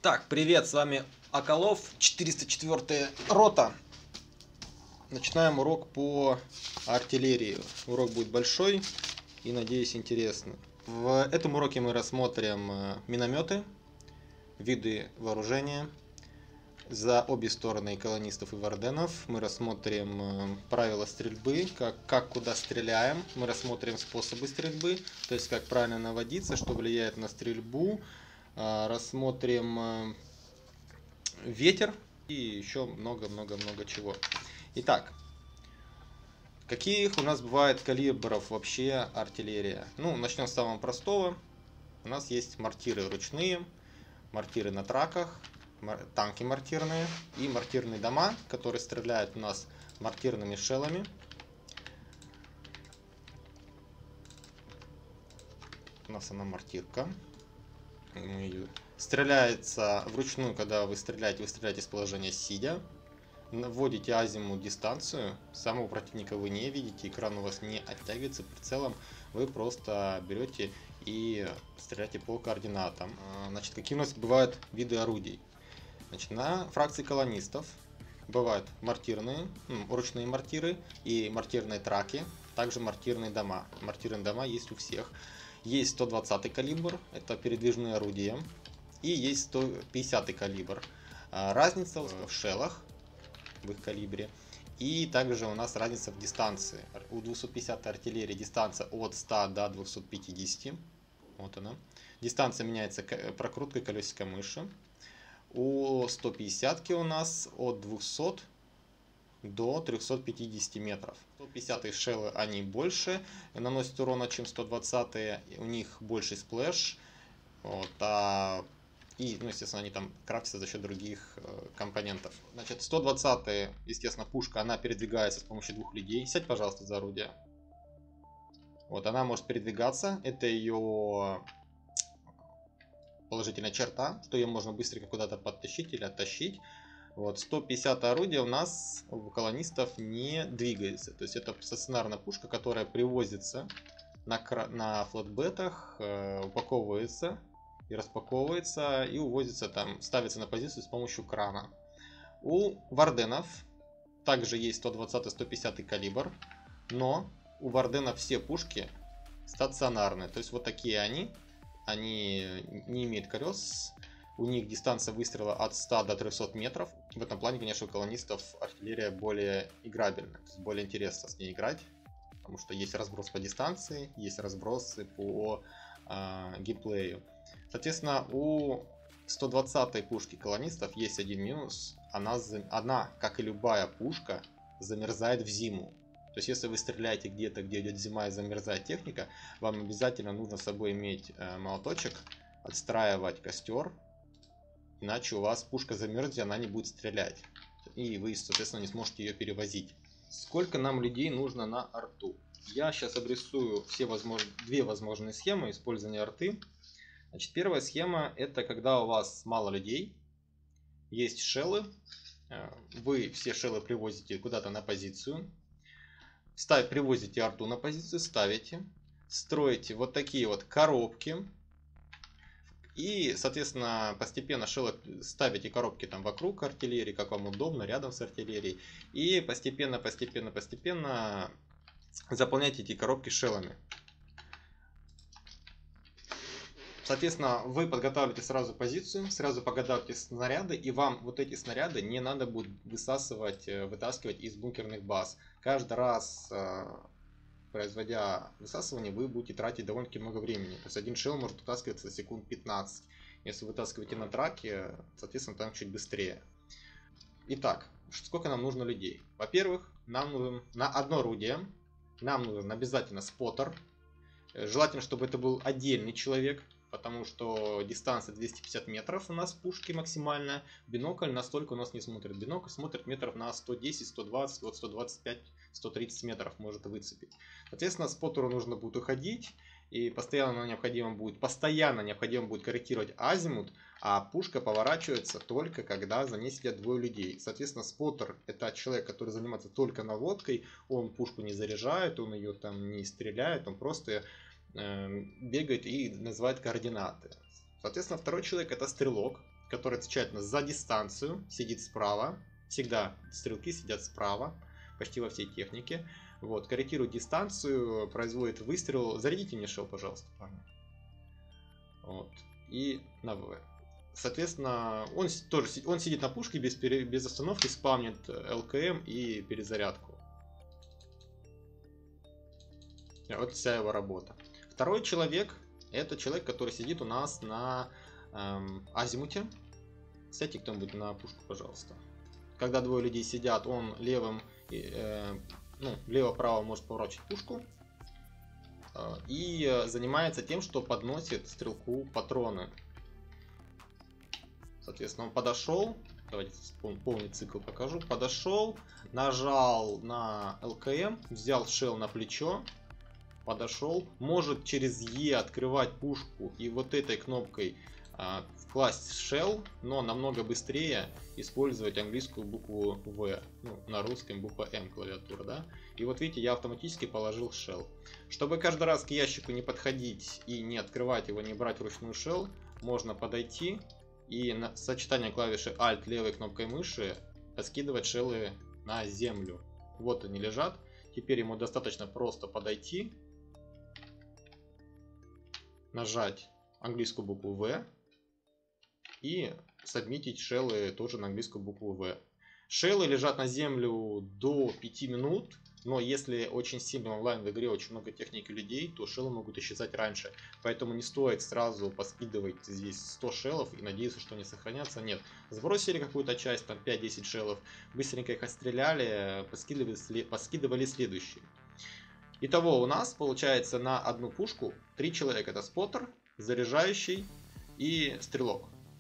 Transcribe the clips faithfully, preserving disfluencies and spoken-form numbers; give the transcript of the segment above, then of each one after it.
Так, привет, с вами Акалов, четыреста четвёртая рота. Начинаем урок по артиллерии. Урок будет большой и, надеюсь, интересный. В этом уроке мы рассмотрим минометы, виды вооружения за обе стороны колонистов и варденов. Мы рассмотрим правила стрельбы, как, как куда стреляем. Мы рассмотрим способы стрельбы, то есть как правильно наводиться, что влияет на стрельбу. Рассмотрим ветер и еще много-много-много чего. Итак, каких у нас бывает калибров вообще артиллерия? Ну, начнем с самого простого. У нас есть мортиры ручные, мортиры на траках, танки мортирные и мортирные дома, которые стреляют у нас мортирными шеллами. У нас она мортирка. Стреляется вручную, когда вы стреляете, вы стреляете с положения сидя. Вводите азимут дистанцию, самого противника вы не видите, экран у вас не оттягивается прицелом, вы просто берете и стреляете по координатам. Значит, какие у нас бывают виды орудий? Значит, на фракции колонистов бывают мортирные, ну, ручные мортиры и мортирные траки, также мортирные дома. Мортирные дома есть у всех. Есть сто двадцатый калибр, это передвижные орудия, и есть сто пятидесятый калибр. Разница в шеллах, в их калибре, и также у нас разница в дистанции. У двухсот пятидесятой артиллерии дистанция от ста до двухсот пятидесяти. Вот она. Дистанция меняется прокруткой колесика мыши. У сто пятидесятки у нас от двухсот до трёхсот пятидесяти метров. сто пятидесятые шеллы, они больше наносят урона, чем сто двадцатые. У них больший сплэш. Вот, а... И, ну, естественно, они там крафтятся за счет других э, компонентов. Значит, сто двадцатая, естественно, пушка, она передвигается с помощью двух людей. Сядь, пожалуйста, за орудие. Вот, она может передвигаться. Это ее положительная черта, что ее можно быстренько куда-то подтащить или оттащить. Вот, сто пятидесятое орудие у нас у колонистов не двигается. То есть это стационарная пушка, которая привозится на, на флетбетах, э, упаковывается и распаковывается и увозится там, ставится на позицию с помощью крана. У варденов также есть сто двадцатый сто пятидесятый калибр, но у варденов все пушки стационарные. То есть вот такие они, они не имеют колес. У них дистанция выстрела от ста до трёхсот метров. В этом плане, конечно, у колонистов артиллерия более играбельная. То есть более интересно с ней играть. Потому что есть разброс по дистанции, есть разбросы по э, геймплею. Соответственно, у сто двадцатой пушки колонистов есть один минус. Она, она, как и любая пушка, замерзает в зиму. То есть, если вы стреляете где-то, где идет зима и замерзает техника, вам обязательно нужно с собой иметь э, молоточек, отстраивать костер. Иначе у вас пушка замерзнет, она не будет стрелять. И вы, соответственно, не сможете ее перевозить. Сколько нам людей нужно на арту? Я сейчас обрисую все возможные, две возможные схемы использования арты. Значит, первая схема — это когда у вас мало людей, есть шеллы, вы все шеллы привозите куда-то на позицию, ставь, привозите арту на позицию, ставите, строите вот такие вот коробки. И, соответственно, постепенно шеллы ставите коробки там вокруг артиллерии, как вам удобно, рядом с артиллерией. И постепенно, постепенно, постепенно заполняйте эти коробки шеллами. Соответственно, вы подготавливаете сразу позицию, сразу подготавливаете снаряды, и вам вот эти снаряды не надо будет высасывать, вытаскивать из бункерных баз. Каждый раз, производя высасывание, вы будете тратить довольно-таки много времени. То есть один шелл может вытаскиваться за секунд пятнадцать. Если вы вытаскиваете на траке, соответственно, там чуть быстрее. Итак, сколько нам нужно людей? Во-первых, нам нужен на одно орудие, нам нужен обязательно споттер. Желательно, чтобы это был отдельный человек, потому что дистанция двести пятьдесят метров у нас пушки максимальная. Бинокль настолько у нас не смотрит. Бинокль смотрит метров на сто десять сто двадцать, вот сто двадцать пять сто тридцать метров может выцепить. Соответственно, споттеру нужно будет уходить, и постоянно необходимо будет, постоянно необходимо будет корректировать азимут, а пушка поворачивается только когда за ней сидят двое людей. Соответственно, споттер — это человек, который занимается только наводкой, он пушку не заряжает, он ее там не стреляет, он просто бегает и называет координаты. Соответственно, второй человек — это стрелок. который отвечает нас за дистанцию, сидит справа. Всегда стрелки сидят справа, почти во всей технике. Вот, корректирует дистанцию, производит выстрел. Зарядите мне шел, пожалуйста, парни. Вот. И на ВВ. Соответственно, он тоже он сидит на пушке без, без остановки, спамнит ЛКМ и перезарядку. Вот вся его работа. Второй человек — это человек, который сидит у нас на эм, азимуте. Сядьте кто-нибудь на пушку, пожалуйста. Когда двое людей сидят, он левым, э, ну, лево-право может поворачивать пушку. Э, и занимается тем, что подносит стрелку патроны. Соответственно, он подошел. Давайте полный цикл покажу. Подошел, нажал на ЛКМ, взял шел на плечо. Подошел, может через Е открывать пушку и вот этой кнопкой а, вкласть shell, но намного быстрее использовать английскую букву В, ну, на русском буква М клавиатура, да. И вот видите, я автоматически положил shell. Чтобы каждый раз к ящику не подходить и не открывать его, не брать вручную shell, можно подойти и на сочетание клавиши Alt левой кнопкой мыши скидывать шеллы на землю. Вот они лежат. Теперь ему достаточно просто подойти, нажать английскую букву В и сабмитить шеллы тоже на английскую букву В. Шеллы лежат на землю до пяти минут, но если очень сильно онлайн в игре, очень много техники людей, то шеллы могут исчезать раньше. Поэтому не стоит сразу поскидывать здесь сто шеллов и надеяться, что они сохранятся. Нет, сбросили какую-то часть, там пять-десять шеллов, быстренько их отстреляли, поскидывали, поскидывали следующие. Итого у нас получается на одну пушку три человека. Это споттер, заряжающий и стрелок.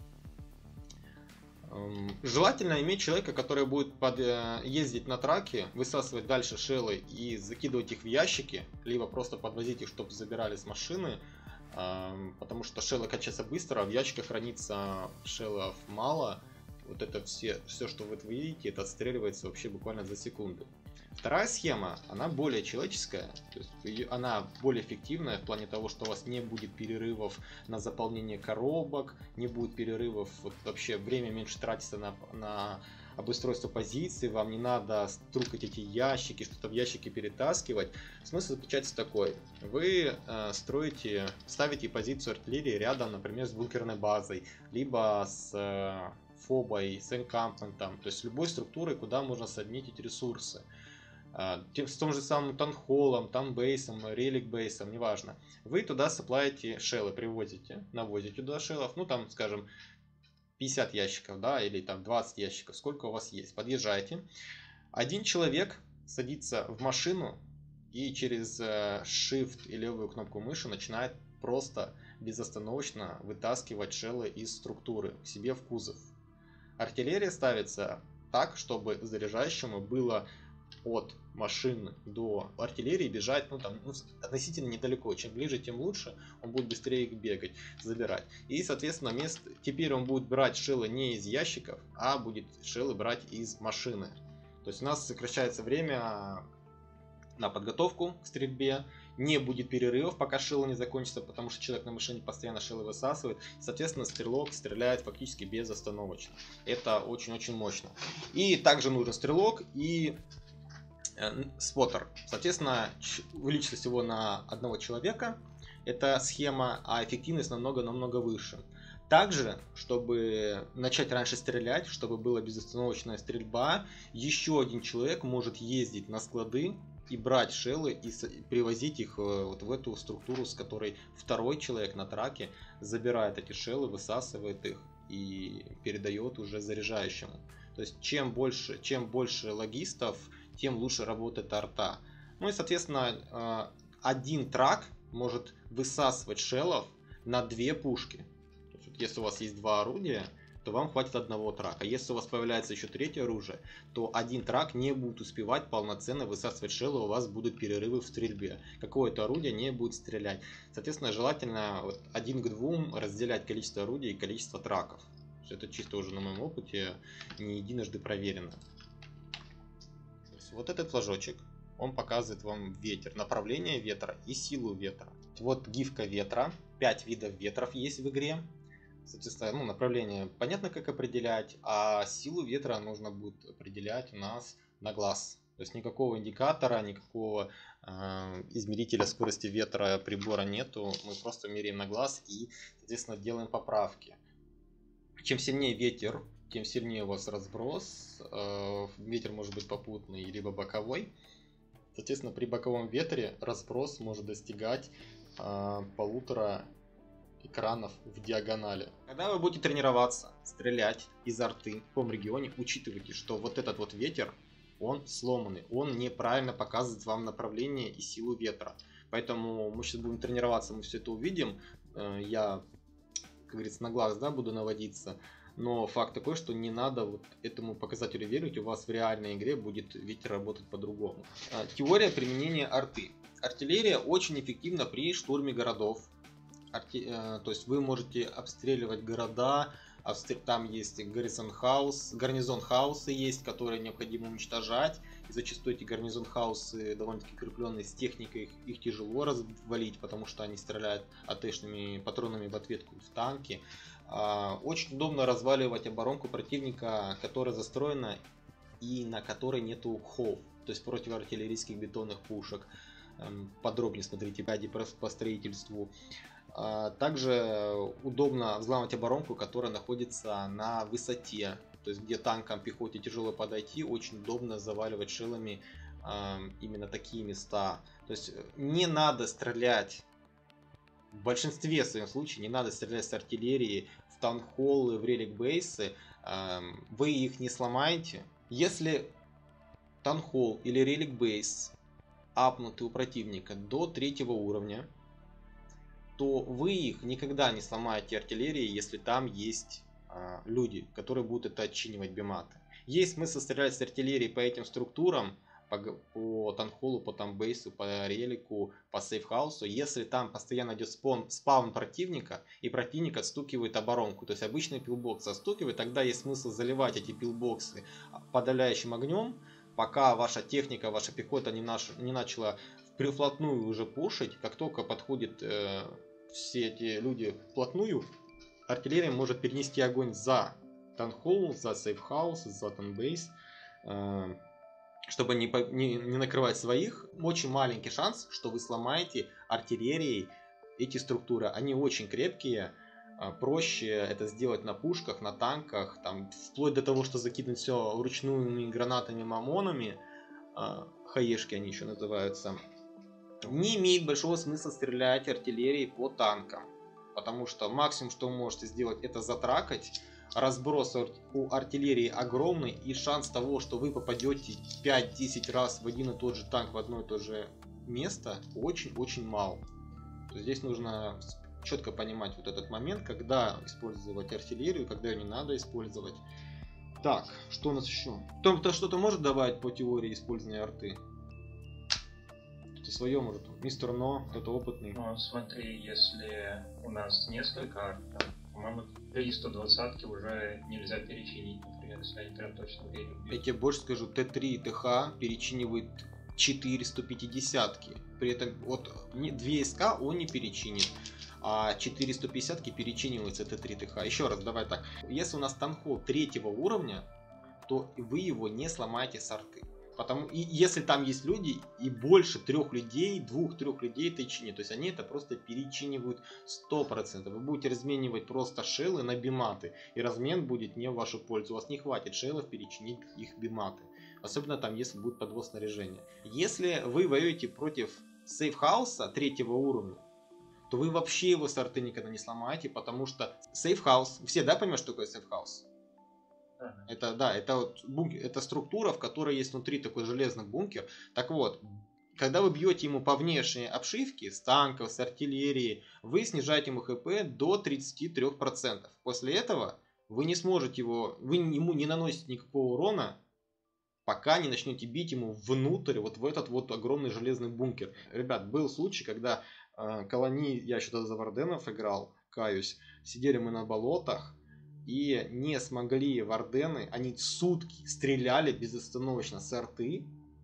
Желательно иметь человека, который будет под, ездить на траке, высасывать дальше шеллы и закидывать их в ящики, либо просто подвозить их, чтобы забирали с машины, потому что шеллы качаются быстро, а в ящиках хранится шеллов мало. Вот это все, все, что вы видите, это отстреливается вообще буквально за секунды. Вторая схема, она более человеческая, то есть она более эффективная в плане того, что у вас не будет перерывов на заполнение коробок, не будет перерывов, вот вообще время меньше тратится на, на обустройство позиции, вам не надо струкать эти ящики, что-то в ящики перетаскивать. Смысл заключается такой: вы э, строите, ставите позицию артиллерии рядом, например, с бункерной базой, либо с э, фобой, с энкампментом, то есть любой структурой, куда можно сабмитить ресурсы. С том же самым танхолом, танбейсом, релик-бейсом, неважно. Вы туда саплаете шеллы, привозите, навозите туда шеллов, ну там, скажем, пятьдесят ящиков, да, или там двадцать ящиков, сколько у вас есть. Подъезжаете. Один человек садится в машину и через Shift и левую кнопку мыши начинает просто безостановочно вытаскивать шеллы из структуры к себе в кузов. Артиллерия ставится так, чтобы заряжающему было от машины до артиллерии бежать, ну там, ну, относительно недалеко. Чем ближе, тем лучше. Он будет быстрее бегать, забирать. И, соответственно, мест... теперь он будет брать шеллы не из ящиков, а будет шеллы брать из машины. То есть у нас сокращается время на подготовку к стрельбе. Не будет перерывов, пока шеллы не закончатся, потому что человек на машине постоянно шеллы высасывает. Соответственно, стрелок стреляет фактически безостановочно. Это очень-очень мощно. И также нужен стрелок и споттер. Соответственно, увеличится всего на одного человека эта схема, а эффективность намного-намного выше. Также, чтобы начать раньше стрелять, чтобы была безостановочная стрельба, еще один человек может ездить на склады и брать шеллы и привозить их вот в эту структуру, с которой второй человек на траке забирает эти шеллы, высасывает их и передает уже заряжающему. То есть чем больше, чем больше логистов, тем лучше работает арта. Ну и, соответственно, один трак может высасывать шеллов на две пушки. То есть, если у вас есть два орудия, то вам хватит одного трака. Если у вас появляется еще третье оружие, то один трак не будет успевать полноценно высасывать шеллы, у вас будут перерывы в стрельбе. Какое-то орудие не будет стрелять. Соответственно, желательно вот один к двум разделять количество орудий и количество траков. Это чисто уже на моем опыте не единожды проверено. Вот этот флажочек, он показывает вам ветер, направление ветра и силу ветра. Вот гифка ветра, пять видов ветров есть в игре. Соответственно, ну, направление понятно, как определять, а силу ветра нужно будет определять у нас на глаз. То есть никакого индикатора, никакого э, измерителя скорости ветра прибора нету. Мы просто меряем на глаз и, соответственно, делаем поправки. Чем сильнее ветер, тем сильнее у вас разброс. Э, ветер может быть попутный либо боковой. Соответственно, при боковом ветре разброс может достигать э, полутора экранов в диагонали. Когда вы будете тренироваться, стрелять из арты в том регионе, учитывайте, что вот этот вот ветер, он сломанный, он неправильно показывает вам направление и силу ветра. Поэтому мы сейчас будем тренироваться, мы все это увидим. Я, как говорится, на глаз, да, буду наводиться. Но факт такой, что не надо вот этому показателю верить, у вас в реальной игре будет ветер работать по-другому. Теория применения арты. Артиллерия очень эффективна при штурме городов. То есть вы можете обстреливать города, там есть гарнизон хаус, гарнизон хаусы есть, которые необходимо уничтожать. И зачастую эти гарнизон хаусы довольно-таки крепленные с техникой, их, их тяжело развалить, потому что они стреляют АТшными патронами в ответку в танки. Очень удобно разваливать оборонку противника, которая застроена и на которой нету хов, то есть противоартиллерийских бетонных пушек. Подробнее смотрите гайды по строительству. Также удобно взламывать оборонку, которая находится на высоте, то есть где танкам, пехоте тяжело подойти, очень удобно заваливать шеллами именно такие места. То есть не надо стрелять, в большинстве своем случаев не надо стрелять с артиллерии в таунхоллы, в релик-бейсы, вы их не сломаете. Если таунхолл или релик-бейс апнуты у противника до третьего уровня, то вы их никогда не сломаете артиллерией, если там есть а, люди, которые будут это отчинивать биматы. Есть смысл стрелять с артиллерии по этим структурам, по, по танхолу, по тамбейсу, по релику, по сейфхаусу, если там постоянно идет спон, спаун противника, и противник отстукивает оборонку. То есть обычный пилбокс отстукивает, тогда есть смысл заливать эти пилбоксы подавляющим огнем, пока ваша техника, ваша пехота не, наш, не начала вплотную уже пушить. Как только подходит э, все эти люди вплотную, артиллерия может перенести огонь за танхолл, за сейфхаус, за танбейс, э, чтобы не, не, не накрывать своих. Очень маленький шанс, что вы сломаете артиллерией эти структуры. Они очень крепкие. Проще это сделать на пушках, на танках, там, вплоть до того, что закинуть все вручную гранатами, мамонами. Хаешки они еще называются. Не имеет большого смысла стрелять артиллерией по танкам, потому что максимум, что вы можете сделать, это затракать. Разброс у артиллерии огромный, и шанс того, что вы попадете пять-десять раз в один и тот же танк, в одно и то же место, очень-очень мал. Здесь нужно четко понимать вот этот момент, когда использовать артиллерию, когда ее не надо использовать. Так, что у нас еще? Кто-то что-то может добавить по теории использования арты? Кто-то свое может? Мистер Но, кто-то опытный. Ну, смотри, если у нас несколько арт, по-моему, триста двадцать уже нельзя перечинить, например, если они прям точно верят. Я тебе больше скажу, Т три и ТХ перечинивает четыреста пятьдесят. При этом вот две СК он не перечинит, а четыреста пятьдесят перечинивается Т три ТХ. Еще раз, давай так. Если у нас танхол третьего уровня, то вы его не сломаете с арты. Потому, и если там есть люди и больше трех людей, двух-трех людей это чинит, то есть они это просто перечинивают сто процентов. Вы будете разменивать просто шеллы на биматы, и размен будет не в вашу пользу. У вас не хватит шеллов перечинить их биматы. Особенно там, если будет подвоз снаряжения. Если вы воюете против сейфхауса третьего уровня, то вы вообще его с арты никогда не сломаете, потому что сейфхаус, все, да, понимаете, что такое сейфхаус? Это, да, это вот бункер, это структура, в которой есть внутри такой железный бункер. Так вот, когда вы бьете ему по внешней обшивке, с танков, с артиллерии, вы снижаете ему ХП до тридцати трёх процентов. После этого вы не сможете его, вы ему не наносите никакого урона, пока не начнете бить ему внутрь, вот в этот вот огромный железный бункер. Ребят, был случай, когда э, колонии, я еще тогда за Варденов играл, каюсь, сидели мы на болотах, и не смогли Вардены, они сутки стреляли безостановочно с арты,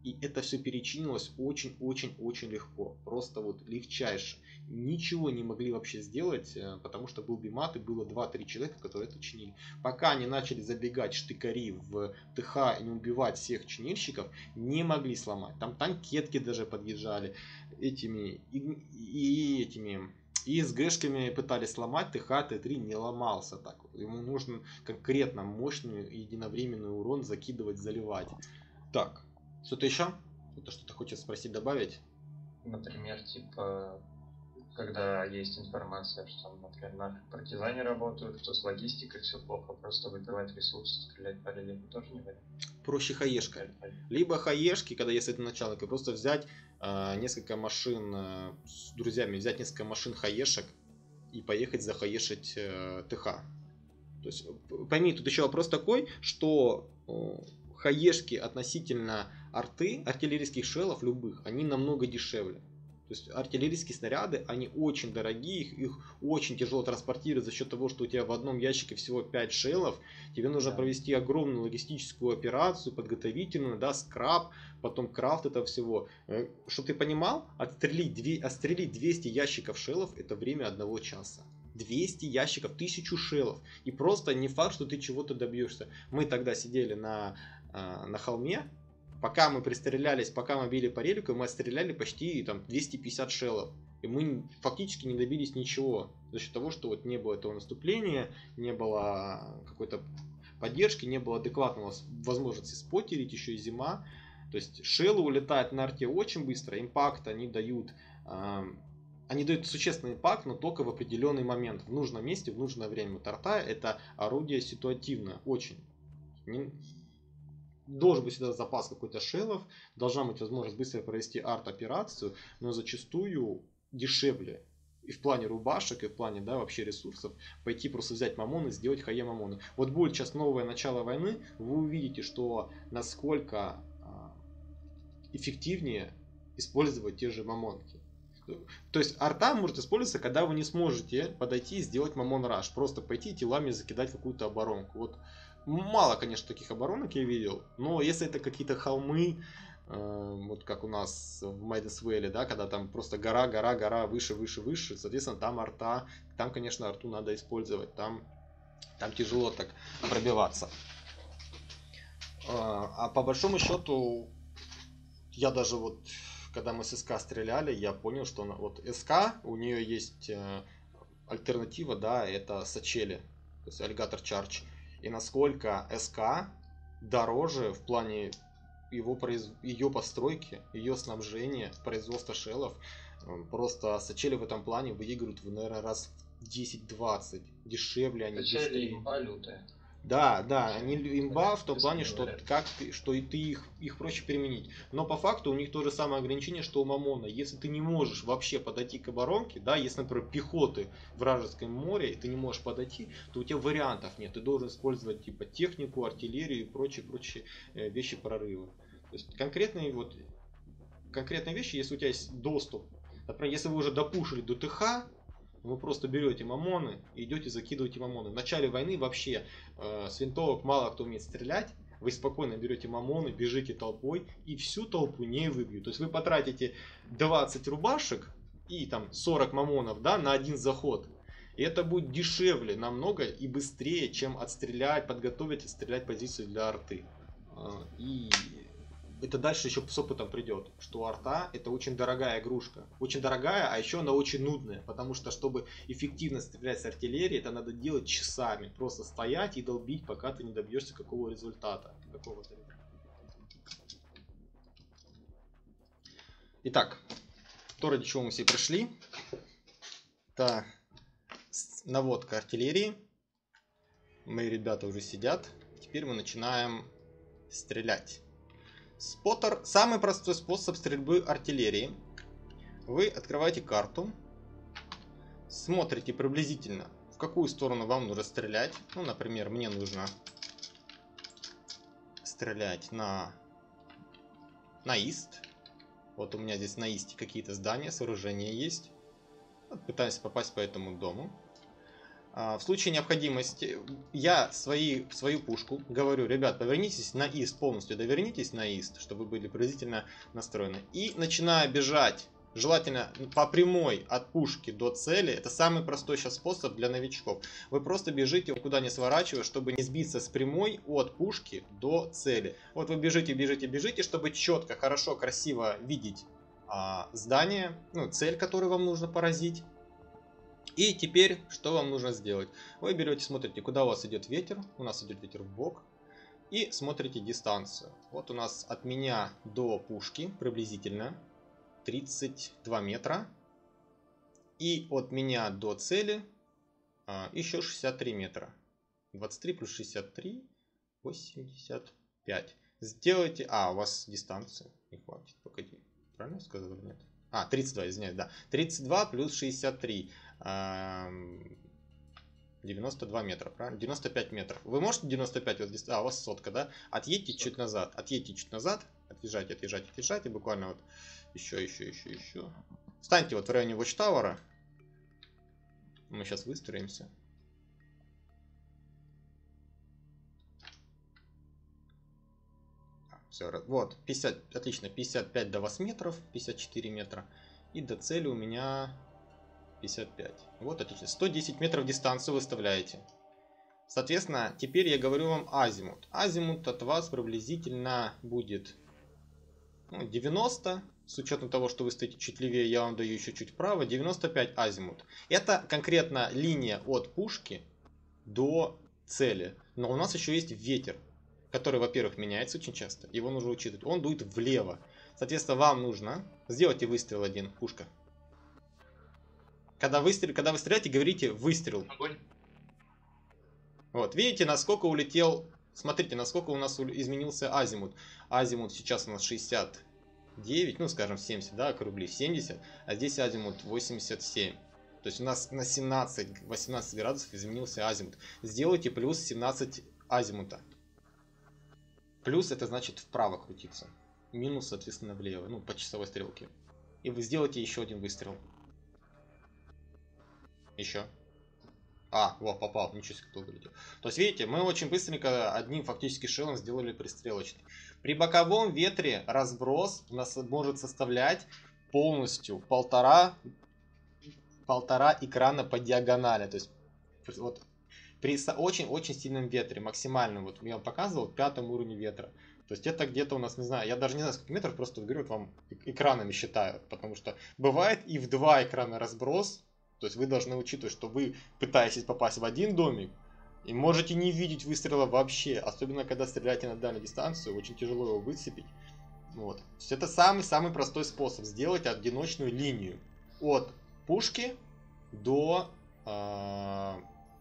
И это все перечинилось очень-очень-очень легко. Просто вот легчайше. Ничего не могли вообще сделать, потому что был бимат и было два-три человека, которые это чинили. Пока не начали забегать штыкари в ТХ и не убивать всех чинильщиков, не могли сломать. Там танкетки даже подъезжали этими и, и этими... И СГшками пытались сломать, ТХ Т3 не ломался так вот. Ему нужно конкретно мощный единовременный урон закидывать, заливать. Так, что-то еще? Кто-то что-то хочет спросить, добавить? Например, типа, когда есть информация, что, например, наши партизане работают, что с логистикой все плохо, просто выбивать ресурсы, стрелять по рельефу тоже не вариант. Проще хаешка. Либо хаешки, когда если это начальник, просто взять э, несколько машин э, с друзьями, взять несколько машин хаешек и поехать захаешить э, ТХ. То есть, пойми, тут еще вопрос такой, что э, хаешки относительно арты, артиллерийских шеллов любых, они намного дешевле. То есть артиллерийские снаряды, они очень дорогие, их, их очень тяжело транспортировать за счет того, что у тебя в одном ящике всего пять шеллов. Тебе нужно да. провести огромную логистическую операцию, подготовительную, да, скраб, потом крафт этого всего. Чтобы ты понимал, отстрелить, отстрелить двести ящиков шеллов это время одного часа. двести ящиков, тысячу шеллов. И просто не факт, что ты чего-то добьешься. Мы тогда сидели на, на холме. Пока мы пристрелялись, пока мы били по релику, мы отстреляли почти там, двести пятьдесят шеллов. И мы фактически не добились ничего. За счет того, что вот не было этого наступления, не было какой-то поддержки, не было адекватного возможности споттерить, еще и зима. То есть шеллы улетают на арте очень быстро, импакт они дают... Э, они дают существенный импакт, но только в определенный момент, в нужном месте, в нужное время. Вот арта это орудие ситуативное, очень. Должен быть всегда запас какой-то шеллов, должна быть возможность быстро провести арт-операцию, но зачастую дешевле и в плане рубашек, и в плане да, вообще ресурсов пойти просто взять мамоны, сделать хае мамоны. Вот будет сейчас новое начало войны, вы увидите, что насколько эффективнее использовать те же мамонки. То есть арта может использоваться, когда вы не сможете подойти и сделать мамон раш, просто пойти телами закидать какую-то оборонку. Вот мало, конечно, таких оборонок я видел, но если это какие-то холмы, э, вот как у нас в Майдесвейле, да, когда там просто гора, гора, гора, выше, выше, выше, соответственно, там арта, там, конечно, арту надо использовать, там, там тяжело так пробиваться. А по большому счету, я даже вот, когда мы с СК стреляли, я понял, что вот СК, у нее есть альтернатива, да, это сачели, то есть аллигатор чардж. И насколько СК дороже в плане его произ... ее постройки, ее снабжения, производства шеллов. Просто сачели в этом плане выигрывают в, наверное, раз в десять-двадцать. Дешевле они. Сачели имба лютая. Да, да, они имба в том плане, что, как ты, что и ты их, их проще применить. Но по факту у них то же самое ограничение, что у Мамона. Если ты не можешь вообще подойти к оборонке, да, если, например, пехоты в вражеском море, и ты не можешь подойти, то у тебя вариантов нет. Ты должен использовать типа технику, артиллерию и прочие-прочие вещи прорыва. То есть конкретные, вот, конкретные вещи, если у тебя есть доступ, например, если вы уже допушили до ТХ, вы просто берете мамоны и идете закидываете мамоны. В начале войны вообще э, с винтовок мало кто умеет стрелять. Вы спокойно берете мамоны, бежите толпой и всю толпу не выбьют. То есть вы потратите двадцать рубашек и там сорок мамонов, да, на один заход. И это будет дешевле намного и быстрее, чем отстрелять, подготовить, отстрелять позицию для арты. И это дальше еще с опытом придет, что арта это очень дорогая игрушка. Очень дорогая, а еще она очень нудная. Потому что, чтобы эффективно стрелять с артиллерии, это надо делать часами. Просто стоять и долбить, пока ты не добьешься какого результата. Какого-то. Итак, то, ради чего мы все пришли. Это наводка артиллерии. Мои ребята уже сидят. Теперь мы начинаем стрелять. Споттер – самый простой способ стрельбы артиллерии. Вы открываете карту, смотрите приблизительно, в какую сторону вам нужно стрелять. Ну, например, мне нужно стрелять на, на ист. Вот у меня здесь на исте какие-то здания, сооружения есть. Вот пытаюсь попасть по этому дому. В случае необходимости я свои, свою пушку говорю: ребят, повернитесь на ист полностью, довернитесь на ист, чтобы вы были приблизительно настроены. И начинаю бежать, желательно по прямой от пушки до цели. Это самый простой сейчас способ для новичков. Вы просто бежите, никуда не сворачивая, чтобы не сбиться с прямой от пушки до цели. Вот вы бежите, бежите, бежите, чтобы четко, хорошо, красиво видеть а, здание, ну, цель, которую вам нужно поразить. И теперь, что вам нужно сделать? Вы берете, смотрите, куда у вас идет ветер. У нас идет ветер в бок. И смотрите дистанцию. Вот у нас от меня до пушки приблизительно тридцать два метра. И от меня до цели а, еще шестьдесят три метра. двадцать три плюс шестьдесят три, восемьдесят пять. Сделайте... А, у вас дистанция не хватит. Погоди. Правильно я сказал или нет? А, тридцать два, извиняюсь, да. тридцать два плюс шестьдесят три. девяносто два метра, правильно? девяносто пять метров. Вы можете девяносто пять, вот здесь, а у вас сотка, да? Отъедьте чуть назад, отъедьте чуть назад, отъезжайте, отъезжайте, отъезжайте, буквально вот еще, еще, еще, еще. Встаньте вот в районе Watchtower. Мы сейчас выстроимся. Все, вот, пятьдесят, отлично, пятьдесят пять до вас метров, пятьдесят четыре метра. И до цели у меня пятьдесят пять. Вот, отлично. сто десять метров дистанцию выставляете. Соответственно, теперь я говорю вам азимут. Азимут от вас приблизительно будет, ну, девяносто. С учетом того, что вы стоите чуть левее, я вам даю еще чуть вправо. девяносто пять азимут. Это конкретно линия от пушки до цели. Но у нас еще есть ветер, который, во-первых, меняется очень часто. Его нужно учитывать. Он дует влево. Соответственно, вам нужно сделать выстрел один. Пушка. Когда, выстрел, когда вы стреляете, говорите выстрел. Огонь. Вот, видите, насколько улетел. Смотрите, насколько у нас изменился азимут. Азимут сейчас у нас шестьдесят девять, ну скажем семьдесят, да, округли семьдесят. А здесь азимут восемьдесят семь. То есть у нас на семнадцать-восемнадцать градусов изменился азимут. Сделайте плюс семнадцать азимута. Плюс это значит вправо крутиться. Минус, соответственно, влево. Ну, по часовой стрелке. И вы сделаете еще один выстрел. Еще. А, вот, попал. Ничего себе, кто вылетел. То есть, видите, мы очень быстренько одним фактически шелом сделали пристрелочный. При боковом ветре разброс у нас может составлять полностью полтора, полтора экрана по диагонали. То есть, вот при очень-очень сильном ветре, максимальном, вот я вам показывал, пятом уровне ветра. То есть это где-то у нас, не знаю, я даже не знаю сколько метров, просто говорю, вот вам экранами считаю. Потому что бывает и в два экрана разброс. То есть вы должны учитывать, что вы пытаетесь попасть в один домик и можете не видеть выстрела вообще. Особенно когда стреляете на дальнюю дистанцию, очень тяжело его выцепить. Вот. То есть это самый-самый простой способ сделать одиночную линию от пушки до, э,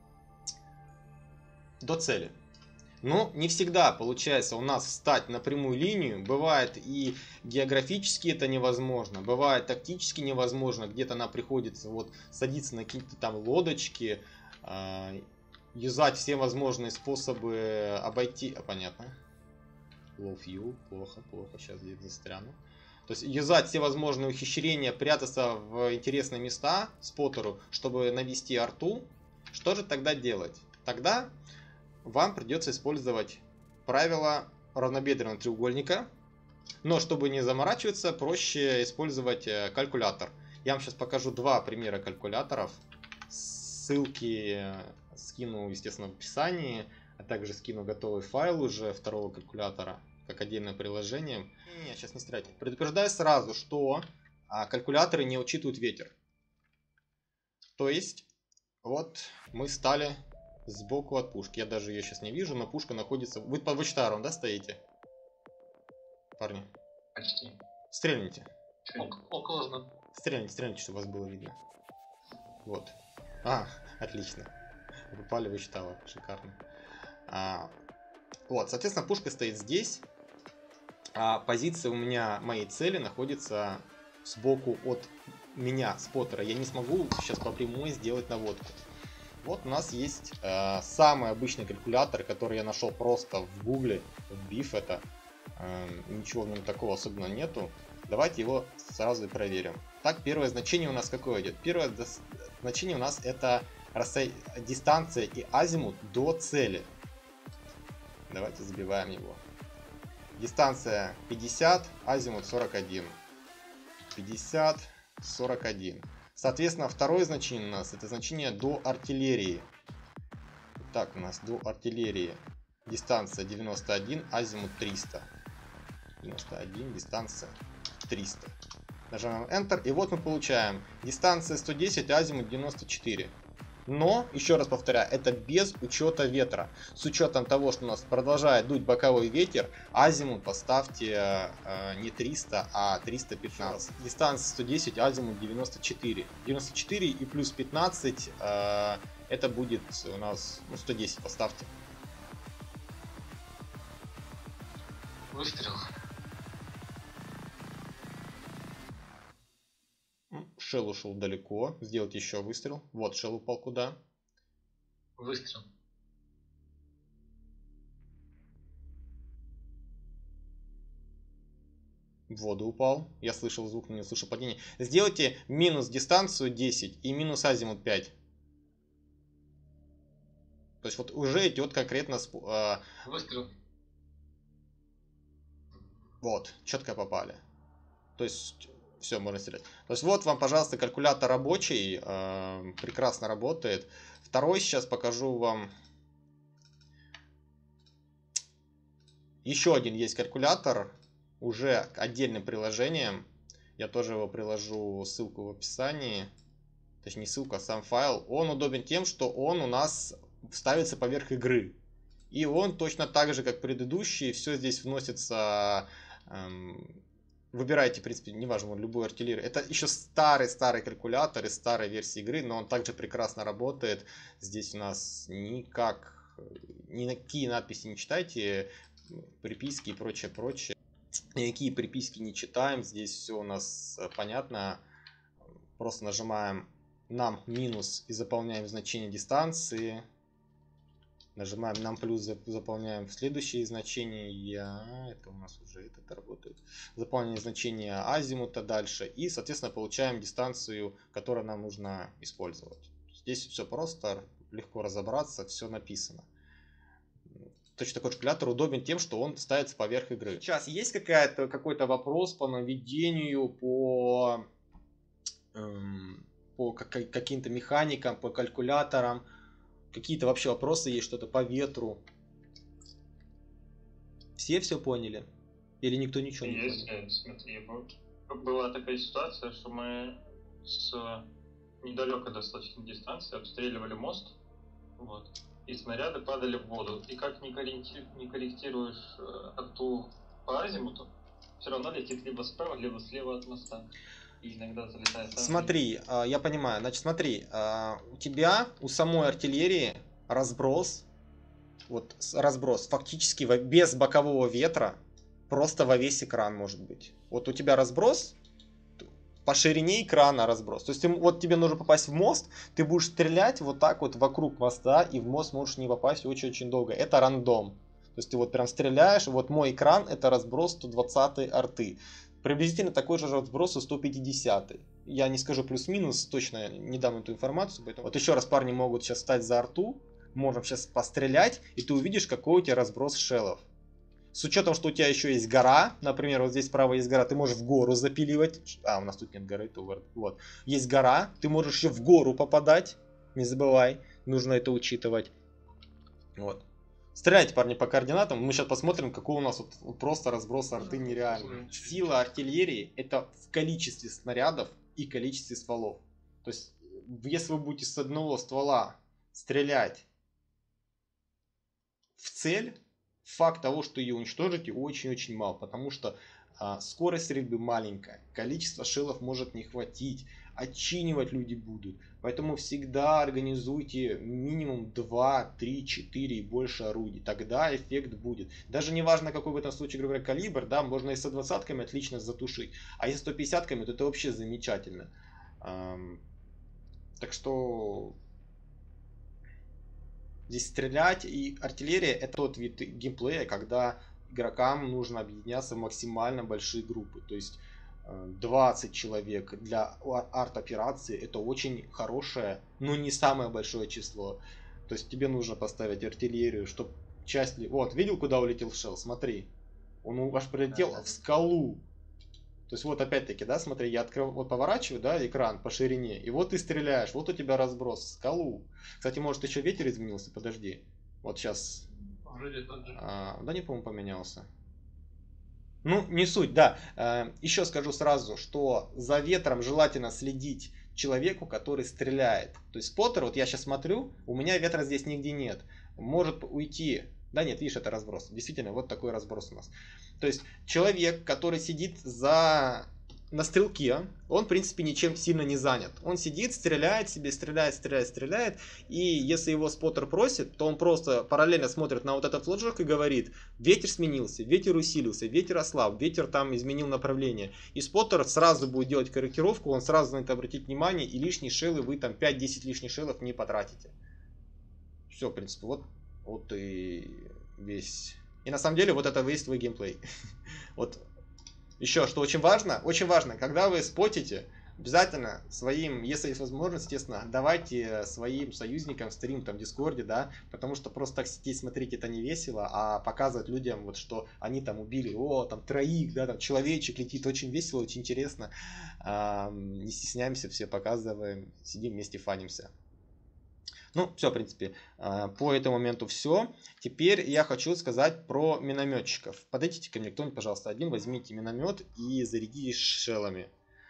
до цели. Но не всегда получается у нас встать на прямую линию. Бывает и географически это невозможно. Бывает тактически невозможно. Где-то нам приходится вот садиться на какие-то там лодочки. Э, юзать все возможные способы обойти. А, понятно. Low fuel. Плохо, плохо. Сейчас где-то застряну. То есть юзать все возможные ухищрения, прятаться в интересные места споттеру, чтобы навести арту. Что же тогда делать? Тогда вам придется использовать правило равнобедренного треугольника. Но чтобы не заморачиваться, проще использовать калькулятор. Я вам сейчас покажу два примера калькуляторов. Ссылки скину, естественно, в описании. А также скину готовый файл уже второго калькулятора, как отдельное приложение. Не, сейчас не стреляйте. Предупреждаю сразу, что калькуляторы не учитывают ветер. То есть, вот мы стали сбоку от пушки. Я даже ее сейчас не вижу, но пушка находится... Вы по Watchtower, да, стоите? Парни. Почти. Стрельните. Около. Стрельните, стрельните, чтобы вас было видно. Вот. А, отлично. Попали в Watchtower. Шикарно. А, вот, соответственно, пушка стоит здесь. А позиция у меня, моей цели, находится сбоку от меня, споттера. Я не смогу сейчас по прямой сделать наводку. Вот у нас есть э, самый обычный калькулятор, который я нашел просто в гугле, вбив это. Э, ничего в нем такого особенного нету. Давайте его сразу и проверим. Так, первое значение у нас какое идет? Первое значение у нас это Расстоя... Дистанция и азимут до цели. Давайте забиваем его. Дистанция пятьдесят, азимут сорок один. пятьдесят, сорок один. Соответственно, второе значение у нас это значение до артиллерии. Так, у нас до артиллерии. Дистанция девяносто один, азимут триста. девяносто один, дистанция триста. Нажимаем Enter, и вот мы получаем дистанция сто десять, азимут девяносто четыре. Но, еще раз повторяю, это без учета ветра. С учетом того, что у нас продолжает дуть боковой ветер, азимут поставьте э, не триста, а триста пятнадцать. Дистанция сто десять, азимут девяносто четыре. девяносто четыре и плюс пятнадцать, э, это будет у нас, ну, сто десять поставьте. Выстрел. Шелл ушел далеко. Сделать еще выстрел. Вот шелл упал куда? Выстрел. В воду упал. Я слышал звук, но не слышал падение. Сделайте минус дистанцию десять и минус азимут пять. То есть вот уже идет конкретно... Э, Выстрел. Вот, четко попали. То есть... Все, можно стрелять. То есть вот вам, пожалуйста, калькулятор рабочий. Э, прекрасно работает. Второй сейчас покажу вам. Еще один есть калькулятор. Уже отдельным приложением. Я тоже его приложу, ссылку в описании. Точнее, не ссылку, а сам файл. Он удобен тем, что он у нас ставится поверх игры. И он точно так же, как предыдущий. Все здесь вносится... Эм, Выбирайте, в принципе, неважно, любую артиллерию. Это еще старый-старый калькулятор из старой версии игры, но он также прекрасно работает. Здесь у нас никак, никакие надписи не читайте, приписки и прочее, прочее. Никакие приписки не читаем, здесь все у нас понятно. Просто нажимаем нам минус и заполняем значение дистанции. Нажимаем нам плюс, заполняем следующие значения. Это у нас уже этот работает. Заполняем значение азимута дальше. И, соответственно, получаем дистанцию, которую нам нужно использовать. Здесь все просто, легко разобраться, все написано. Точно такой калькулятор удобен тем, что он ставится поверх игры. Сейчас есть какая-то, какой-то вопрос по наведению, по, эм, по каким-то механикам, по калькуляторам? Какие-то вообще вопросы есть, что-то по ветру? Все все поняли? Или никто ничего не Есть, понял? смотри, вот была такая ситуация, что мы с недалекой достаточно дистанции обстреливали мост, вот, и снаряды падали в воду. И как не, корректи... не корректируешь арту по азимуту, все равно летит либо справа, либо слева от моста. И иногда залетает. Смотри, э, я понимаю. Значит, смотри, э, у тебя, у самой артиллерии разброс, вот разброс фактически без бокового ветра, просто во весь экран может быть. Вот у тебя разброс, по ширине экрана разброс. То есть ты, вот тебе нужно попасть в мост, ты будешь стрелять вот так вот вокруг моста, и в мост можешь не попасть очень-очень долго. Это рандом. То есть ты вот прям стреляешь, вот мой экран это разброс сто двадцатой арты. Приблизительно такой же разброс у сто пятидесятой. Я не скажу плюс-минус, точно не дам эту информацию. Поэтому... Вот еще раз парни могут сейчас встать за арту. Можем сейчас пострелять, и ты увидишь, какой у тебя разброс шеллов. С учетом, что у тебя еще есть гора. Например, вот здесь справа есть гора, ты можешь в гору запиливать. А, у нас тут нет горы, то вот. Есть гора, ты можешь еще в гору попадать. Не забывай, нужно это учитывать. Вот. Стреляйте, парни, по координатам. Мы сейчас посмотрим, какой у нас вот, вот просто разброс арты нереальный. Сила артиллерии это в количестве снарядов и количестве стволов. То есть, если вы будете с одного ствола стрелять в цель, факт того, что ее уничтожите, очень-очень мал. Потому что а, скорость стрельбы маленькая, количество шеллов может не хватить, отчинивать люди будут. Поэтому всегда организуйте минимум два, три, четыре и больше орудий. Тогда эффект будет. Даже не важно, какой в этом случае, говоря, калибр, да, можно и сто двадцатками отлично затушить. А если сто пятидесятками, то это вообще замечательно. Эм, так что здесь стрелять и артиллерия это тот вид геймплея, когда игрокам нужно объединяться в максимально большие группы. То есть двадцать человек для арт-операции это очень хорошее, но не самое большое число. То есть тебе нужно поставить артиллерию, чтобы часть... Вот, видел, куда улетел Шелл? Смотри. Он аж прилетел в скалу. То есть вот опять-таки, да, смотри, я открыл, вот поворачиваю, да, экран по ширине, и вот ты стреляешь, вот у тебя разброс в скалу. Кстати, может еще ветер изменился, подожди. Вот сейчас... Вроде тот же. А, да не, по-моему, поменялся. Ну, не суть, да. Еще скажу сразу, что за ветром желательно следить человеку, который стреляет. То есть споттер, вот я сейчас смотрю, у меня ветра здесь нигде нет. Может уйти. Да нет, видишь, это разброс. Действительно, вот такой разброс у нас. То есть человек, который сидит за... на стрелке, он в принципе ничем сильно не занят. Он сидит, стреляет себе, стреляет, стреляет, стреляет. И если его споттер просит, то он просто параллельно смотрит на вот этот флажок и говорит: ветер сменился, ветер усилился, ветер ослаб, ветер там изменил направление. И споттер сразу будет делать корректировку, он сразу на это обратит внимание, и лишние шеллы вы там пять-десять лишних шеллов не потратите. Все, в принципе, вот, вот и весь... И на самом деле вот это весь твой геймплей. Вот. Еще, что очень важно, очень важно, когда вы спотите, обязательно своим, если есть возможность, естественно, давайте своим союзникам в стрим, там, в Дискорде, да, потому что просто так сидеть, смотреть, это не весело, а показывать людям, вот, что они там убили, о, там, троих, да, там, человечек летит, очень весело, очень интересно, а, не стесняемся, все показываем, сидим вместе, фанимся. Ну, все, в принципе, по этому моменту все. Теперь я хочу сказать про минометчиков. Подойдите ко мне кто-нибудь, пожалуйста, один, возьмите миномет и зарядитесь шеллами.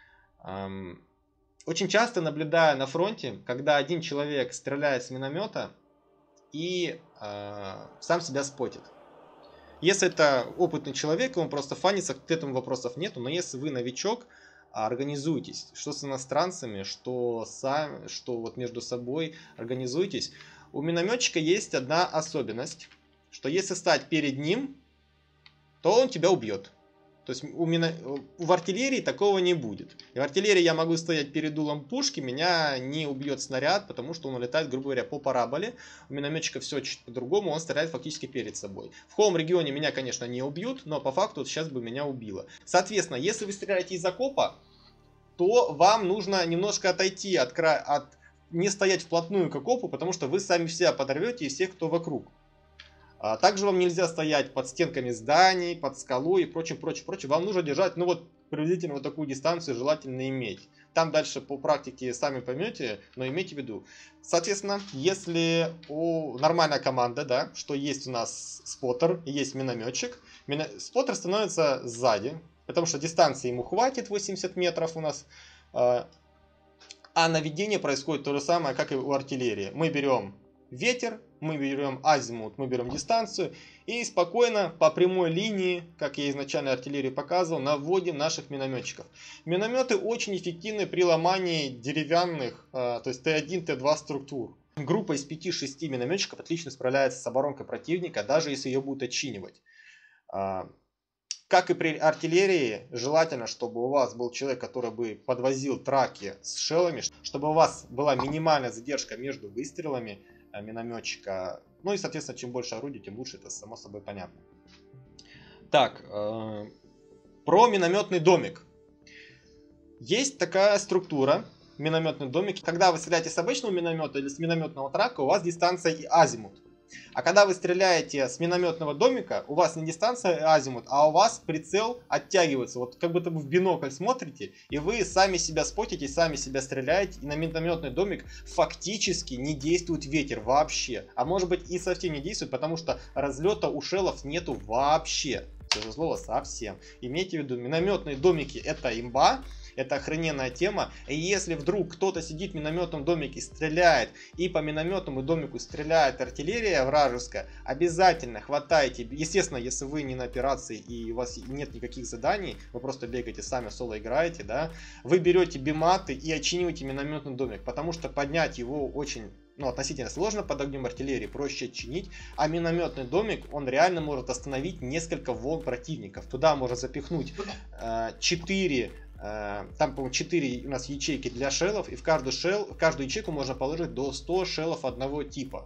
Очень часто наблюдаю на фронте, когда один человек стреляет с миномета и сам себя спотит. Если это опытный человек, он просто фанится, к этому вопросов нету, но если вы новичок, организуйтесь, что с иностранцами, что сами, что вот между собой, организуйтесь. У минометчика есть одна особенность, что если стать перед ним, то он тебя убьет. То есть у мино... в артиллерии такого не будет. И в артиллерии я могу стоять перед дулом пушки, меня не убьет снаряд, потому что он улетает, грубо говоря, по параболе. У минометчика все чуть по-другому, он стреляет фактически перед собой. В хоум регионе меня, конечно, не убьют, но по факту вот сейчас бы меня убило. Соответственно, если вы стреляете из окопа, то вам нужно немножко отойти от края, от... не стоять вплотную к окопу, потому что вы сами себя подорвете и всех, кто вокруг. А также вам нельзя стоять под стенками зданий, под скалой и прочим, прочим, прочим. Вам нужно держать, ну вот, приблизительно вот такую дистанцию желательно иметь. Там дальше по практике сами поймете, но имейте в виду. Соответственно, если у нормальная команда, да, что есть у нас споттер, есть минометчик, мино... споттер становится сзади, потому что дистанции ему хватит, восемьдесят метров у нас. А наведение происходит то же самое, как и у артиллерии. Мы берем ветер, мы берем азимут, мы берем дистанцию и спокойно по прямой линии, как я изначально артиллерию показывал, наводим наших минометчиков. Минометы очень эффективны при ломании деревянных, то есть Т один, Т два структур. Группа из пяти-шести минометчиков отлично справляется с оборонкой противника, даже если ее будут отчинивать. Как и при артиллерии, желательно, чтобы у вас был человек, который бы подвозил траки с шеллами, чтобы у вас была минимальная задержка между выстрелами минометчика. Ну и, соответственно, чем больше орудий, тем лучше, это само собой понятно. Так, э, про минометный домик. Есть такая структура, минометный домик. Когда вы стреляете с обычного миномета или с минометного трака, у вас дистанция и азимут. А когда вы стреляете с минометного домика, у вас не дистанция и азимут, а у вас прицел оттягивается. Вот как будто вы в бинокль смотрите, и вы сами себя спотите, сами себя стреляете. И на минометный домик фактически не действует ветер вообще. А может быть и совсем не действует, потому что разлета у шеллов нету вообще. Это слово совсем. Имейте в виду, минометные домики это имба. Это охрененная тема. И если вдруг кто-то сидит в минометном домике, стреляет, и по минометному домику стреляет артиллерия вражеская, обязательно хватайте. Естественно, если вы не на операции и у вас нет никаких заданий, вы просто бегаете сами, соло играете, да, вы берете биматы и отчиниваете минометный домик, потому что поднять его очень... Ну, относительно сложно под огнем артиллерии, проще чинить, а минометный домик, он реально может остановить несколько волн противников. Туда можно запихнуть четыре, э, там, по-моему, четыре у нас ячейки для шеллов, и в каждую, шелл, в каждую ячейку можно положить до ста шеллов одного типа.